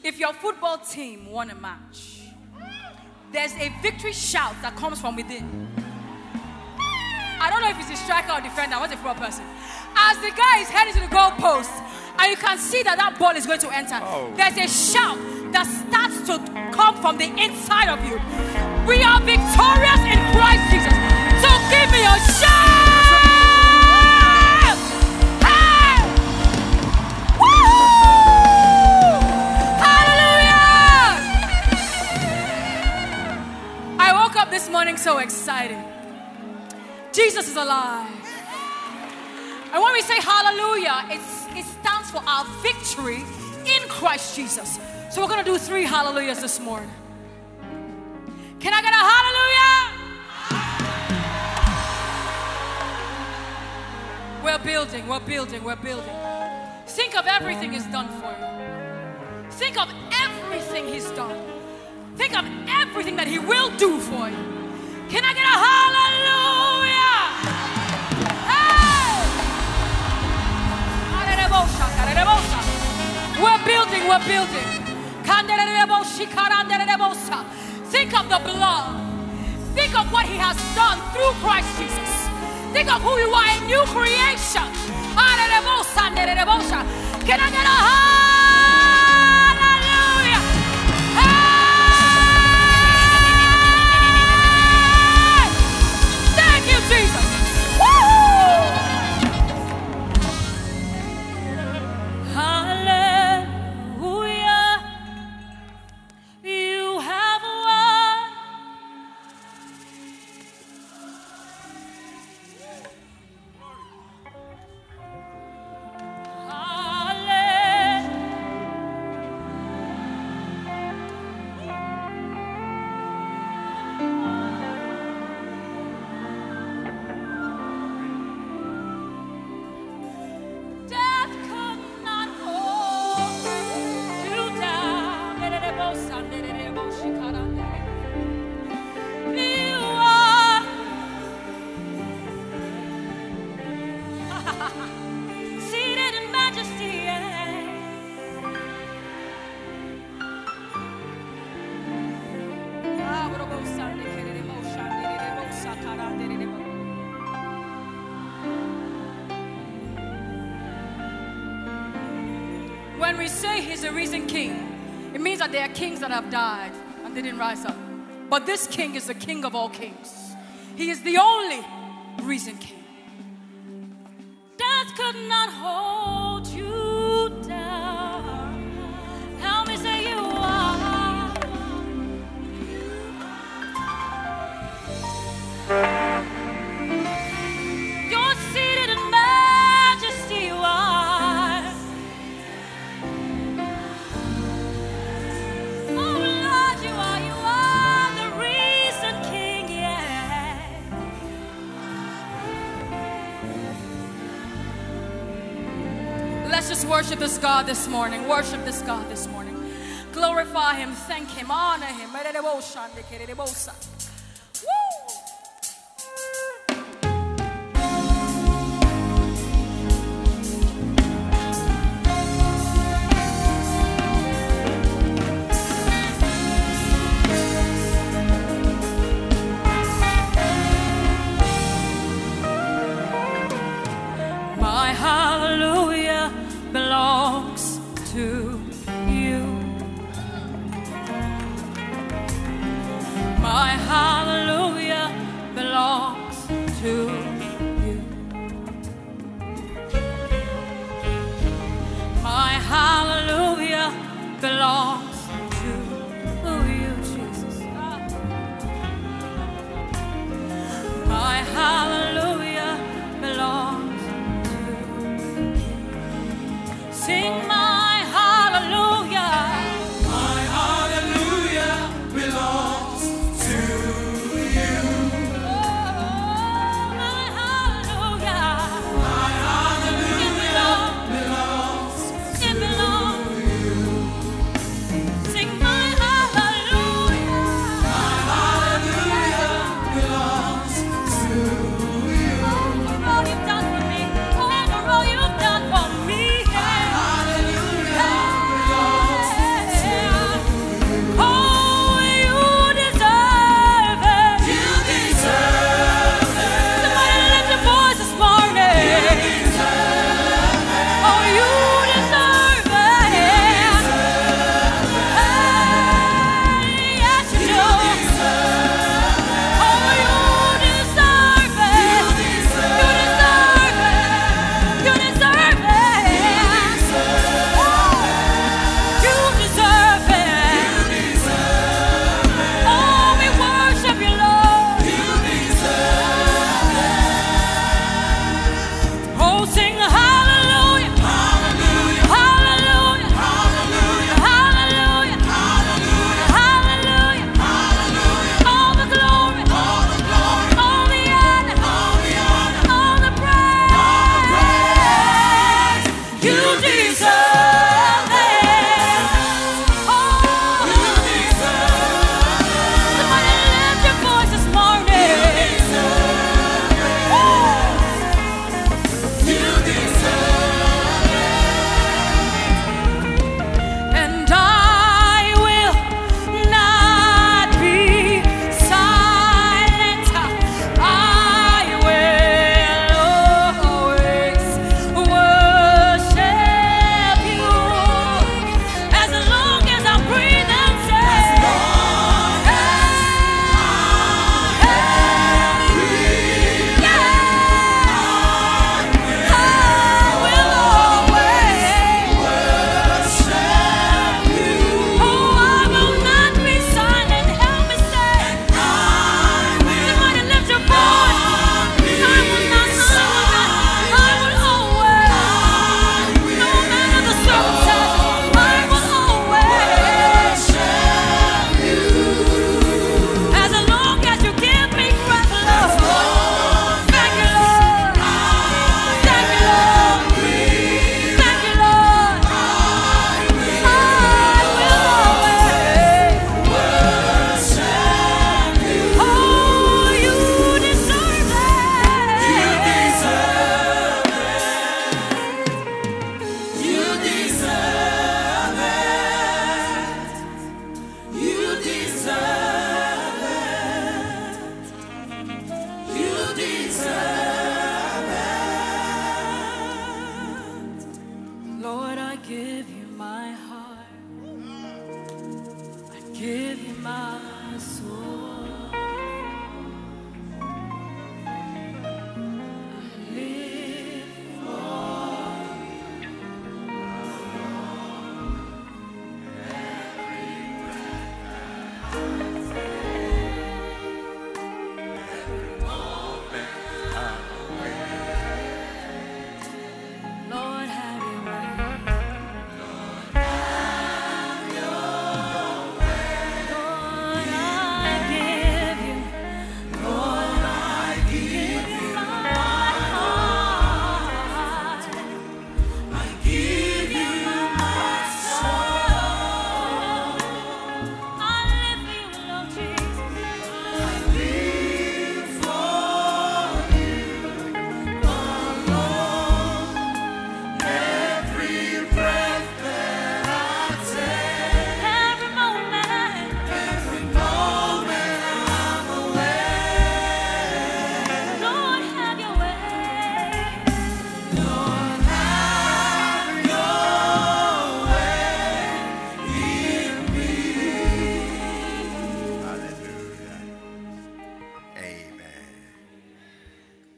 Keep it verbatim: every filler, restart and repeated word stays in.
If your football team won a match, there's a victory shout that comes from within. I don't know if it's a striker or defender. What's a football person? As the guy is heading to the goalpost, and you can see that that ball is going to enter, oh. There's a shout that starts to come from the inside of you. We are victorious in Christ Jesus. So give me a shout! Hey! Woo! Hallelujah! I woke up this morning so excited. Jesus is alive. And when we say hallelujah, it's, it stands for our victory in Christ Jesus. So we're going to do three hallelujahs this morning. Can I get a hallelujah? We're building, we're building, we're building. Think of everything He's done for you. Think of everything He's done. Think of everything that He will do for you. Can I get a hallelujah? Hey! We're building, we're building. Think of the blood. Think of what He has done through Christ Jesus. Think of who you are, a new creation. Can I get a hallelujah? Hey! Thank you, Jesus. Woo! When we say He's a risen King, it means that there are kings that have died and they didn't rise up. But this King is the King of all kings. He is the only risen King. Death could not hold you down. Help me say you are. You're seated in majesty, you are. Let's just worship this God this morning. Worship this God this morning. Glorify Him, thank Him, honor Him. My hallelujah belongs to you. My heart give you my soul.